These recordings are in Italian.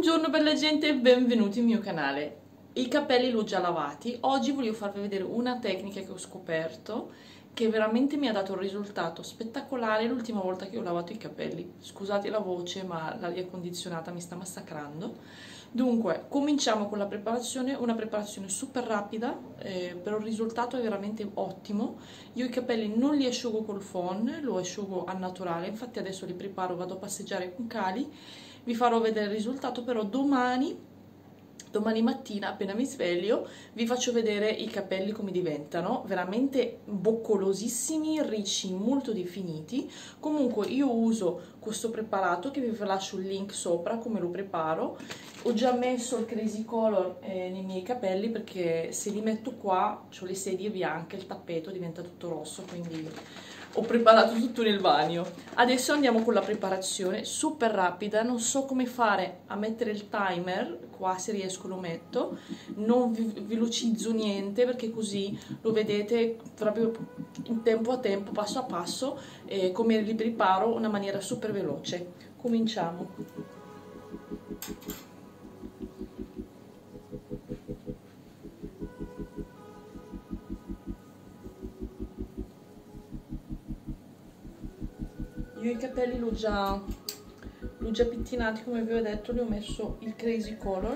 Buongiorno bella gente e benvenuti nel mio canale. I capelli li ho già lavati. Oggi voglio farvi vedere una tecnica che ho scoperto che veramente mi ha dato un risultato spettacolare l'ultima volta che ho lavato i capelli. Scusate la voce, ma l'aria condizionata mi sta massacrando. Dunque, cominciamo con la preparazione, una preparazione super rapida, però il risultato è veramente ottimo. Io i capelli non li asciugo col phon, lo asciugo al naturale, infatti adesso li preparo, vado a passeggiare con Cali. Vi farò vedere il risultato, però domani mattina appena mi sveglio vi faccio vedere i capelli come diventano, veramente boccolosissimi, ricci, molto definiti. Comunque io uso questo preparato che vi lascio il link sopra come lo preparo. Ho già messo il Crazy Color nei miei capelli perché se li metto qua ho le sedie bianche, il tappeto diventa tutto rosso, quindi ho preparato tutto nel bagno. Adesso andiamo con la preparazione super rapida. Non so come fare a mettere il timer, qua se riesco lo metto, non velocizzo niente perché così lo vedete proprio in tempo a tempo, passo a passo, come li preparo in una maniera super veloce. Cominciamo. Io i capelli l'ho già pettinati, come vi ho detto, le ho messo il Crazy Color.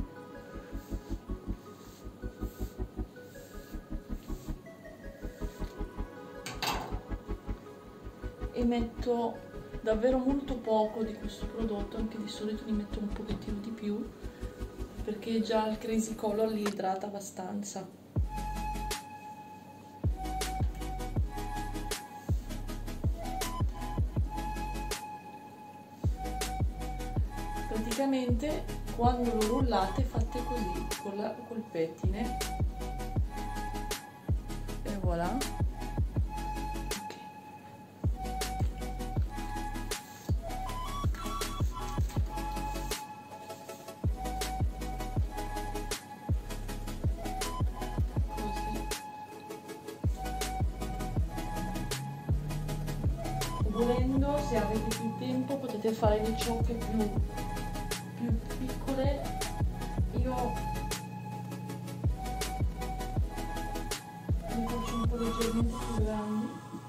E metto davvero molto poco di questo prodotto, anche di solito ne metto un pochettino di più, perché già il Crazy Color li idrata abbastanza. Praticamente quando lo rullate fate così col pettine e voilà. Volendo, se avete più tempo, potete fare le ciocche più piccole. Io ne faccio un po' leggermente più grandi.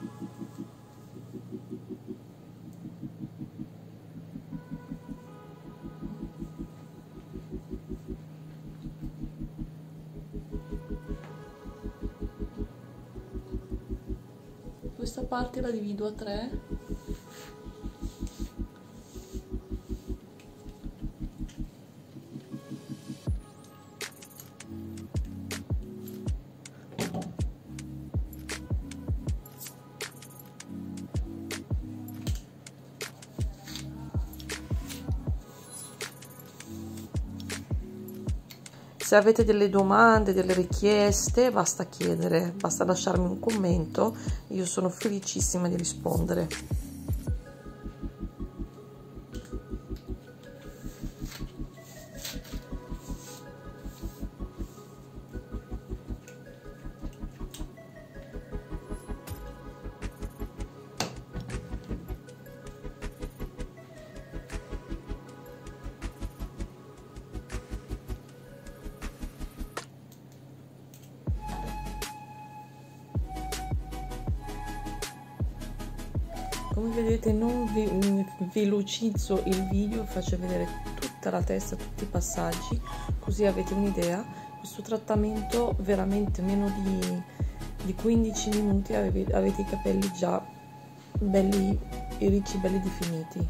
Questa parte la divido a 3. Se avete delle domande, delle richieste, basta chiedere, basta lasciarmi un commento, io sono felicissima di rispondere. Come vedete non velocizzo il video, faccio vedere tutta la testa, tutti i passaggi, così avete un'idea. Questo trattamento veramente meno di 15 minuti avete i capelli già belli ricci, belli definiti.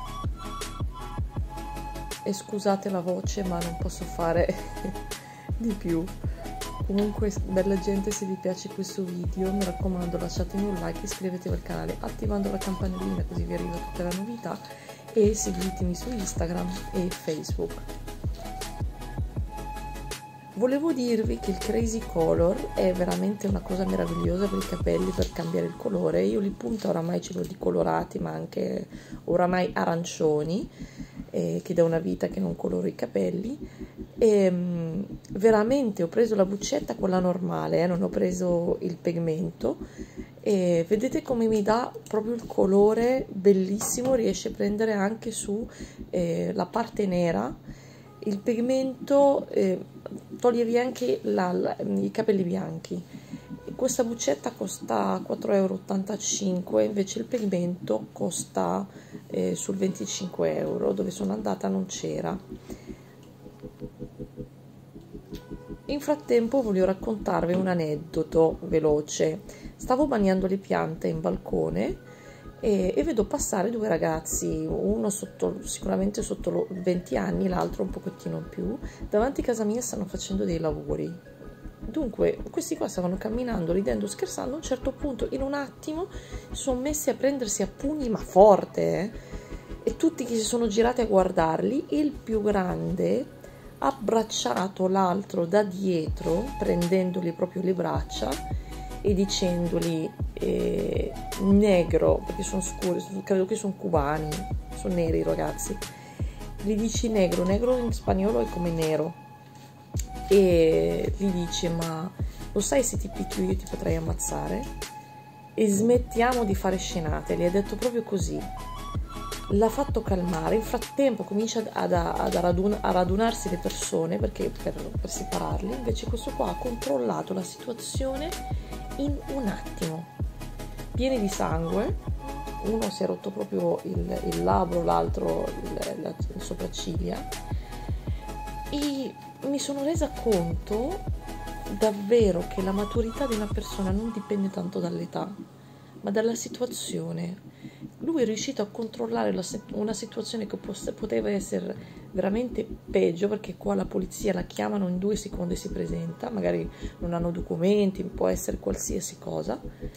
E scusate la voce, ma non posso fare di più. Comunque bella gente, se vi piace questo video mi raccomando lasciatemi un like, iscrivetevi al canale attivando la campanellina così vi arriva tutte le novità e seguitemi su Instagram e Facebook. Volevo dirvi che il Crazy Color è veramente una cosa meravigliosa per i capelli, per cambiare il colore. Io li punto, oramai ce l'ho di colorati ma anche oramai arancioni, che da una vita che non coloro i capelli. E veramente ho preso la buccetta quella normale, non ho preso il pigmento, e vedete come mi dà proprio il colore bellissimo, riesce a prendere anche su la parte nera, il pigmento, toglie via anche i capelli bianchi. Questa buccetta costa 4,85 €, invece il pigmento costa sul 25 €, dove sono andata non c'era. In frattempo voglio raccontarvi un aneddoto veloce. Stavo bagnando le piante in balcone e vedo passare due ragazzi, uno sicuramente sotto i 20 anni, l'altro un pochettino in più. Davanti a casa mia stanno facendo dei lavori. Dunque, questi qua stavano camminando, ridendo, scherzando. A un certo punto, in un attimo, sono messi a prendersi a pugni, ma forte, e tutti che si sono girati a guardarli. Il più grande ha abbracciato l'altro da dietro, prendendogli proprio le braccia e dicendogli negro, perché sono scuri, credo che sono cubani, sono neri i ragazzi. Gli dici negro, negro in spagnolo è come nero, e gli dice: ma lo sai, se ti picchio io ti potrei ammazzare? E smettiamo di fare scenate, gli ha detto proprio così. L'ha fatto calmare. In frattempo comincia a radunarsi le persone per separarli. Invece questo qua ha controllato la situazione in un attimo, pieni di sangue. Uno si è rotto proprio il labbro, l'altro le sopracciglia, e mi sono resa conto davvero che la maturità di una persona non dipende tanto dall'età, ma dalla situazione. Lui è riuscito a controllare una situazione che poteva essere veramente peggio, perché qua la polizia la chiamano in 2 secondi, si presenta, magari non hanno documenti, può essere qualsiasi cosa,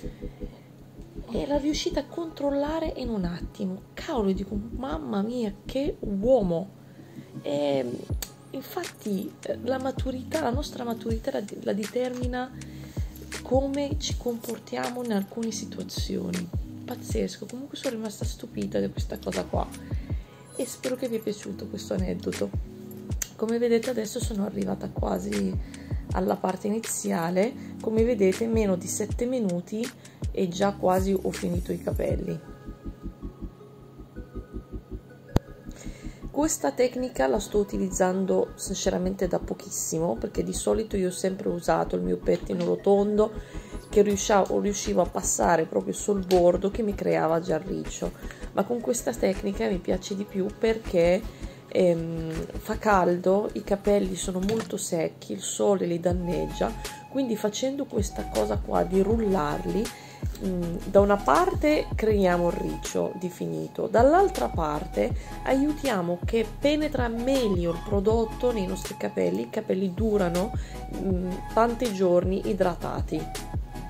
e l'ha riuscita a controllare in un attimo. Cavolo, dico, mamma mia, che uomo! E infatti la maturità, la nostra maturità la determina come ci comportiamo in alcune situazioni. Pazzesco. Comunque sono rimasta stupita di questa cosa qua e spero che vi è piaciuto questo aneddoto. Come vedete adesso sono arrivata quasi alla parte iniziale. Come vedete, meno di 7 minuti e già quasi ho finito i capelli. Questa tecnica la sto utilizzando sinceramente da pochissimo, perché di solito io ho sempre usato il mio pettino rotondo che riuscivo a passare proprio sul bordo, che mi creava già il riccio, ma con questa tecnica mi piace di più perché fa caldo, i capelli sono molto secchi, il sole li danneggia, quindi facendo questa cosa qua di rullarli, da una parte creiamo il riccio definito, dall'altra parte aiutiamo che penetra meglio il prodotto nei nostri capelli, i capelli durano tanti giorni idratati.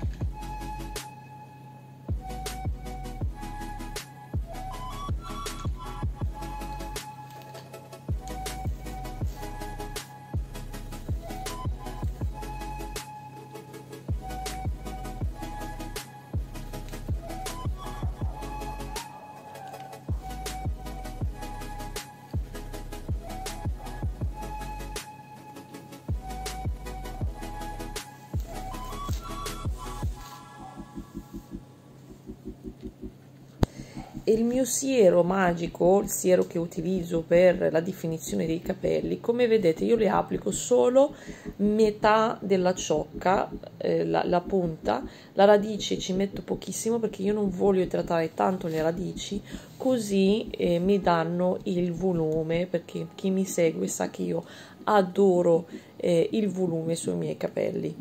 E il mio siero magico, il siero che utilizzo per la definizione dei capelli, come vedete io le applico solo metà della ciocca, la punta, la radice ci metto pochissimo perché io non voglio idratare tanto le radici, così mi danno il volume, perché chi mi segue sa che io adoro il volume sui miei capelli.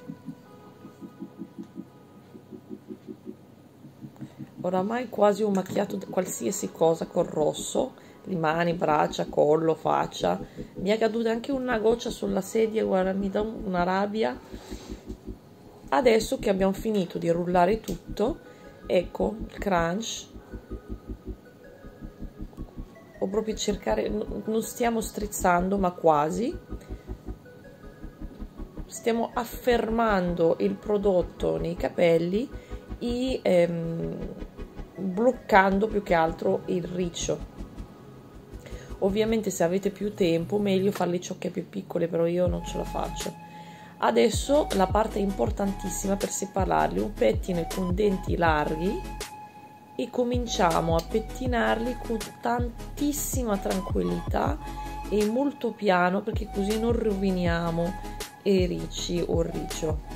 Oramai quasi ho macchiato qualsiasi cosa col rosso, le mani, braccia, collo, faccia. Mi è caduta anche una goccia sulla sedia, guarda, mi dà una rabbia. Adesso che abbiamo finito di rullare tutto, ecco il crunch. Ho proprio cercare, non stiamo strizzando, ma quasi. Stiamo affermando il prodotto nei capelli e bloccando più che altro il riccio. Ovviamente se avete più tempo meglio fare le ciocche più piccole, però io non ce la faccio. Adesso la parte importantissima per separarli, un pettine con denti larghi, e cominciamo a pettinarli con tantissima tranquillità e molto piano, perché così non roviniamo i ricci o il riccio.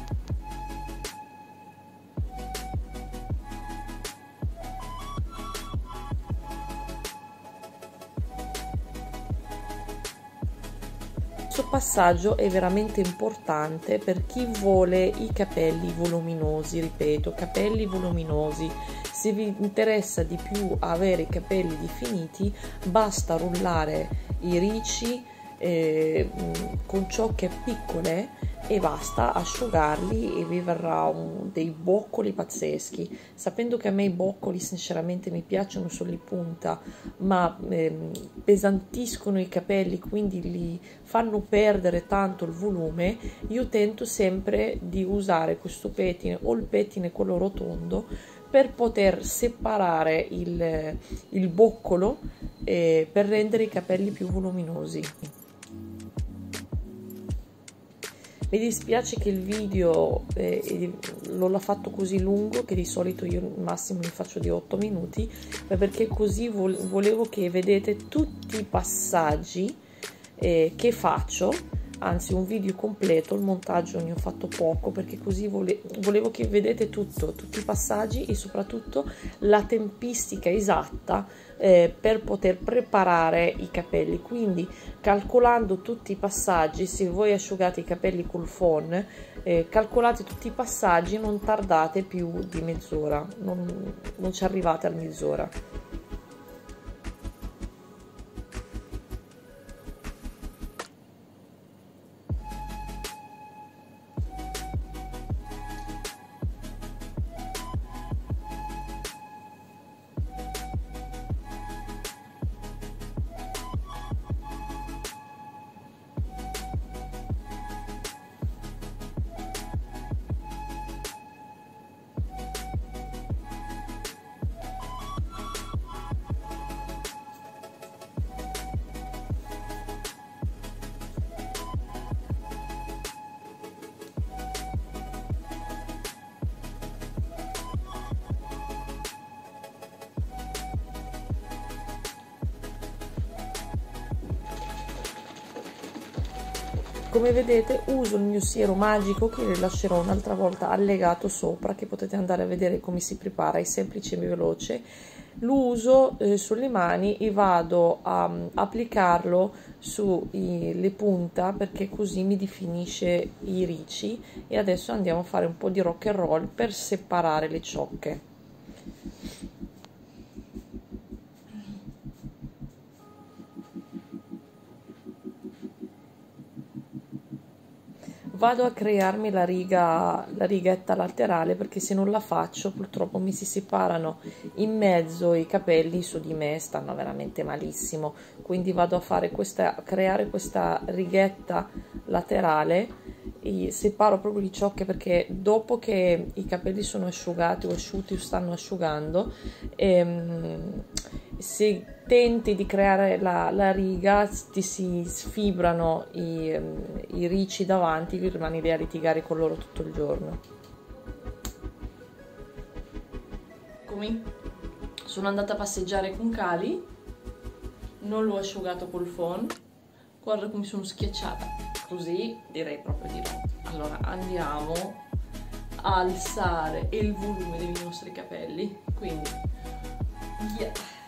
Questo passaggio è veramente importante per chi vuole i capelli voluminosi, ripeto, capelli voluminosi. Se vi interessa di più avere i capelli definiti, basta rullare i ricci con ciocche piccole e basta asciugarli e vi verrà dei boccoli pazzeschi. Sapendo che a me i boccoli sinceramente mi piacciono solo in punta, ma pesantiscono i capelli, quindi li fanno perdere tanto il volume, io tento sempre di usare questo pettine o il pettine quello rotondo per poter separare il boccolo per rendere i capelli più voluminosi. Mi dispiace che il video l'ho fatto così lungo, che di solito io al massimo li faccio di 8 minuti, ma perché così volevo che vedete tutti i passaggi che faccio, anzi un video completo. Il montaggio ne ho fatto poco perché così volevo che vedete tutti i passaggi e soprattutto la tempistica esatta per poter preparare i capelli. Quindi calcolando tutti i passaggi, se voi asciugate i capelli col phon, calcolate tutti i passaggi, non tardate più di mezz'ora, non ci arrivate a mezz'ora. Come vedete uso il mio siero magico, che vi lascerò un'altra volta allegato sopra, che potete andare a vedere come si prepara, è semplice e veloce. Lo uso sulle mani e vado a applicarlo sulle punte, perché così mi definisce i ricci. E adesso andiamo a fare un po' di rock and roll per separare le ciocche. Vado a crearmi la righetta laterale, perché se non la faccio purtroppo mi si separano in mezzo i capelli su di me, stanno veramente malissimo. Quindi vado a creare questa righetta laterale e separo proprio le ciocche, perché dopo che i capelli sono asciugati o asciutti o stanno asciugando, se tenti di creare la riga ti si sfibrano i ricci davanti, rimani lì a litigare con loro tutto il giorno. Eccomi, sono andata a passeggiare con Cali, non l'ho asciugato col phon, guarda come sono schiacciata, così direi proprio di no. Allora andiamo a alzare il volume dei nostri capelli, quindi yeah.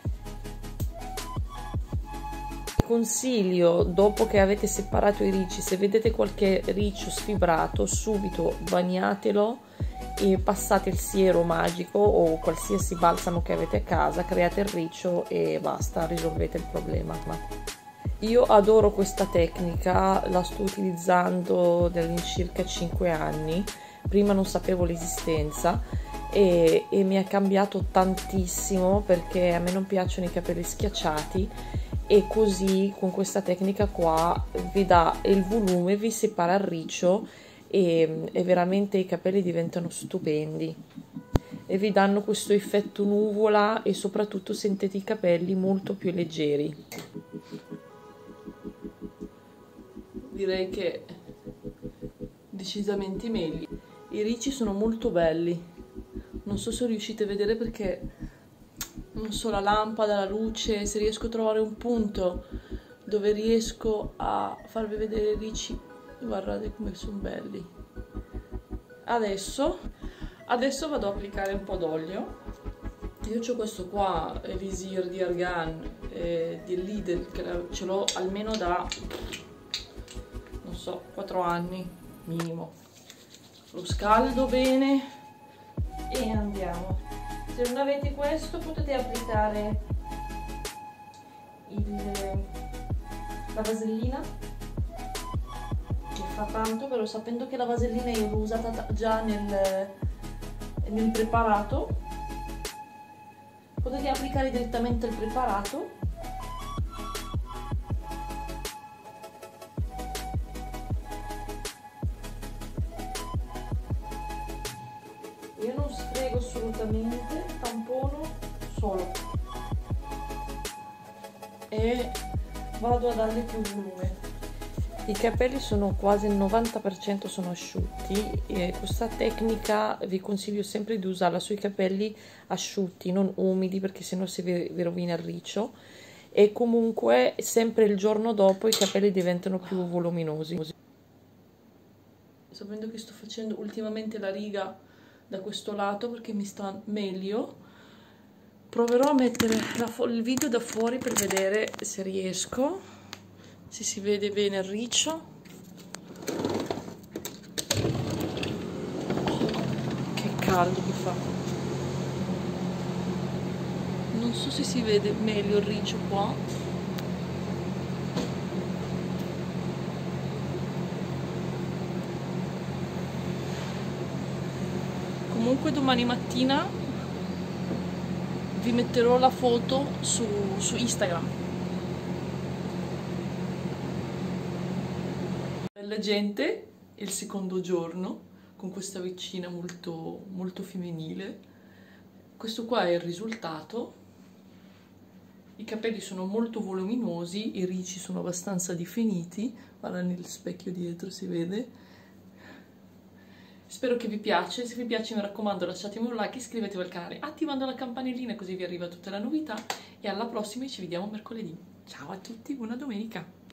Consiglio, dopo che avete separato i ricci, se vedete qualche riccio sfibrato, subito bagnatelo e passate il siero magico o qualsiasi balsamo che avete a casa, create il riccio e basta, risolvete il problema. Io adoro questa tecnica, la sto utilizzando da all'incirca 5 anni, prima non sapevo l'esistenza e mi ha cambiato tantissimo, perché a me non piacciono i capelli schiacciati, e così con questa tecnica qua vi dà il volume, vi separa il riccio e veramente i capelli diventano stupendi e vi danno questo effetto nuvola e soprattutto sentite i capelli molto più leggeri. Direi che decisamente meglio. I ricci sono molto belli, non so se riuscite a vedere perché non so, la lampada, la luce, se riesco a trovare un punto dove riesco a farvi vedere i ricci, guardate come sono belli. Adesso vado ad applicare un po' d'olio. Io ho questo qua, Elisir di Argan, di Lidl, che ce l'ho almeno da, non so, 4 anni minimo. Lo scaldo bene e andiamo. Se non avete questo potete applicare la vasellina, che fa tanto, però sapendo che la vasellina io l'ho usata già nel preparato, potete applicare direttamente il preparato. Io non sfrego assolutamente, tampono solo e vado a darle più volume. I capelli sono quasi il 90% sono asciutti e questa tecnica vi consiglio sempre di usarla sui capelli asciutti, non umidi, perché sennò vi rovina il riccio, e comunque sempre il giorno dopo i capelli diventano più voluminosi. Sapendo che sto facendo ultimamente la riga da questo lato perché mi sta meglio, proverò a mettere il video da fuori per vedere se riesco, se si vede bene il riccio. Oh, che caldo che fa, non so se si vede meglio il riccio qua. Comunque domani mattina vi metterò la foto su Instagram. Bella gente, è il secondo giorno con questa vicina molto, molto femminile. Questo qua è il risultato. I capelli sono molto voluminosi, i ricci sono abbastanza definiti. Guarda, nel specchio dietro si vede. Spero che vi piace, se vi piace mi raccomando lasciatemi un like, iscrivetevi al canale attivando la campanellina così vi arriva tutta la novità e alla prossima ci vediamo mercoledì. Ciao a tutti, buona domenica!